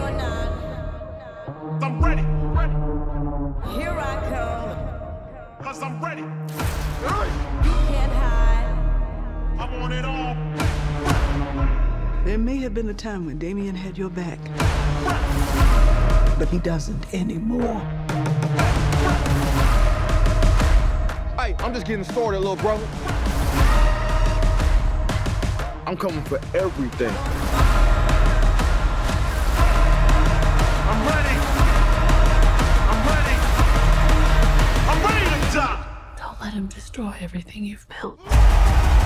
I'm ready. Here I come. 'Cause I'm ready. You can't hide. I want it all. There may have been a time when Damien had your back, but he doesn't anymore. Hey, I'm just getting started, little brother. I'm coming for everything. I'm ready. I'm ready. I'm ready to die. Don't let him destroy everything you've built.